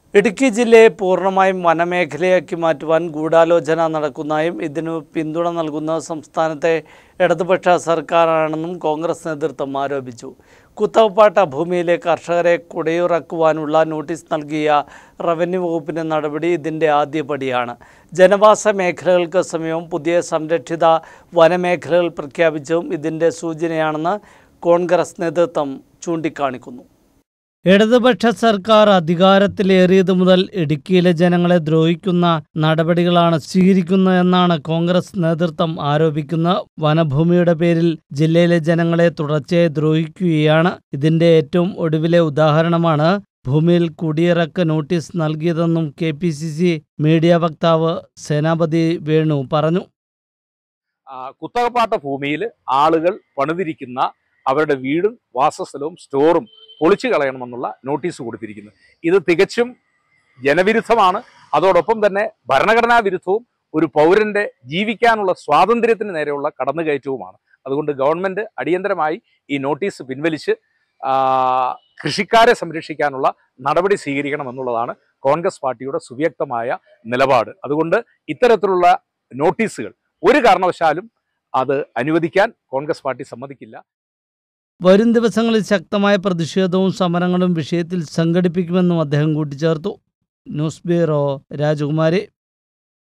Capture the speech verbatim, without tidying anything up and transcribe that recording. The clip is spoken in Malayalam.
ഇടുക്കി ജില്ലയെ പൂർണ്ണമായും വനമേഖലയാക്കി മാറ്റുവാൻ ഗൂഢാലോചന നടക്കുന്നതായും ഇതിനു പിന്തുണ നൽകുന്ന സംസ്ഥാനത്തെ ഇടതുപക്ഷ സർക്കാരാണെന്നും കോൺഗ്രസ് നേതൃത്വം ആരോപിച്ചു. കുത്തവപ്പാട്ട ഭൂമിയിലെ കർഷകരെ കുടയിറക്കുവാനുള്ള നോട്ടീസ് നൽകിയ റവന്യൂ വകുപ്പിൻ്റെ നടപടി ഇതിൻ്റെ ആദ്യപടിയാണ്. ജനവാസ മേഖലകൾക്ക് സമീപം പുതിയ സംരക്ഷിത വനമേഖലകൾ പ്രഖ്യാപിച്ചതും ഇതിൻ്റെ സൂചനയാണെന്ന് കോൺഗ്രസ് നേതൃത്വം ചൂണ്ടിക്കാണിക്കുന്നു. ഇടതുപക്ഷ സർക്കാർ അധികാരത്തിലേറിയതു മുതൽ ഇടുക്കിയിലെ ജനങ്ങളെ ദ്രോഹിക്കുന്ന നടപടികളാണ് സ്വീകരിക്കുന്നതെന്നാണ് കോൺഗ്രസ് നേതൃത്വം ആരോപിക്കുന്നത്. വനഭൂമിയുടെ പേരിൽ ജില്ലയിലെ ജനങ്ങളെ തുടർച്ചയായി ദ്രോഹിക്കുകയാണ്. ഇതിന്റെ ഏറ്റവും ഒടുവിലെ ഉദാഹരണമാണ് ഭൂമിയിൽ കുടിയിറക്ക നോട്ടീസ് നൽകിയതെന്നും K P C C media വക്താവ് സേനാപതി വേണു പറഞ്ഞു. കുത്തകപ്പാട്ട ഭൂമിയിൽ ആളുകൾ പണിതിരിക്കുന്ന അവരുടെ വീടും വാസസ്ഥലവും സ്റ്റോറും പൊളിച്ചു കളയണമെന്നുള്ള നോട്ടീസ് കൊടുത്തിരിക്കുന്നു. ഇത് തികച്ചും ജനവിരുദ്ധമാണ്. അതോടൊപ്പം തന്നെ ഭരണഘടനാ വിരുദ്ധവും ഒരു പൗരന്റെ ജീവിക്കാനുള്ള സ്വാതന്ത്ര്യത്തിന് നേരെയുള്ള കടന്നുകയറ്റവുമാണ്. അതുകൊണ്ട് ഗവൺമെന്റ് അടിയന്തരമായി ഈ നോട്ടീസ് പിൻവലിച്ച് കൃഷിക്കാരെ സംരക്ഷിക്കാനുള്ള നടപടി സ്വീകരിക്കണമെന്നുള്ളതാണ് കോൺഗ്രസ് പാർട്ടിയുടെ സുവ്യക്തമായ നിലപാട്. അതുകൊണ്ട് ഇത്തരത്തിലുള്ള നോട്ടീസുകൾ ഒരു കാരണവശാലും അത് അനുവദിക്കാൻ കോൺഗ്രസ് പാർട്ടി സമ്മതിക്കില്ല. വരും ദിവസങ്ങളിൽ ശക്തമായ പ്രതിഷേധവും സമരങ്ങളും വിഷയത്തിൽ സംഘടിപ്പിക്കുമെന്നും അദ്ദേഹം കൂട്ടിച്ചേർത്തു. ന്യൂസ് ബ്യൂറോ, രാജകുമാരി.